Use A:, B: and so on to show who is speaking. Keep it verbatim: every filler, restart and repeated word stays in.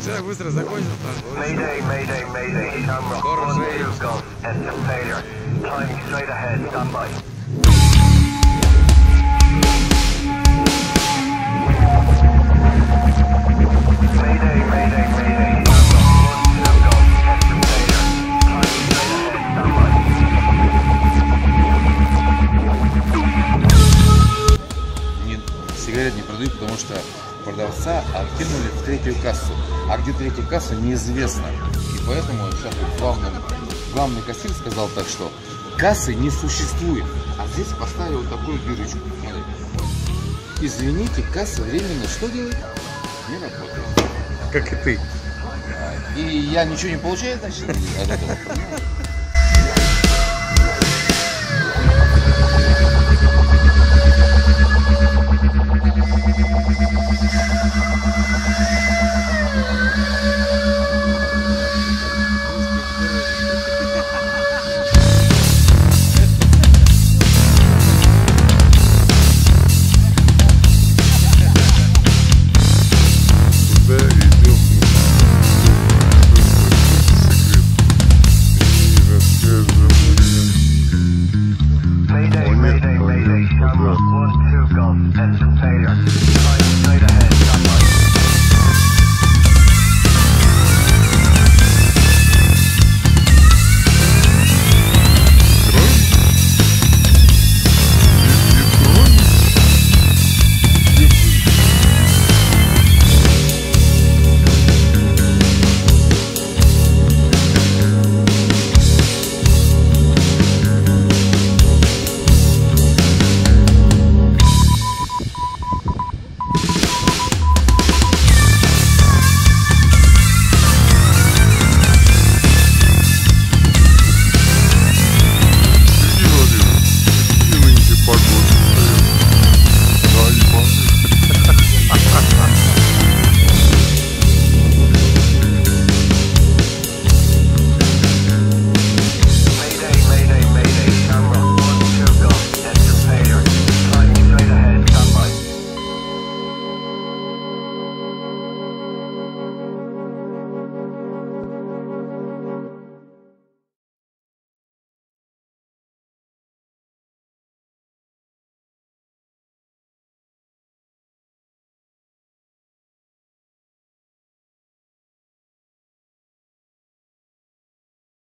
A: Все быстро закончил.
B: Mayday, mayday, mayday. Shamrock one two Golf. Estimate failure. Climbing straight ahead. Stand by. Mayday, mayday, mayday. Shamrock one two Golf. Estimate failure. Climbing straight ahead. Stand by.
C: Мне сигарет не продают, потому что продавца откинули в третью кассу. А где третья касса, неизвестно. И поэтому сейчас вот главный, главный кассир сказал так, что кассы не существует. А здесь поставил вот такую дырочку. Смотри. Извините, касса временно что делает? Не работает.
A: Как и ты.
C: И я ничего не получаю, значит, от этого.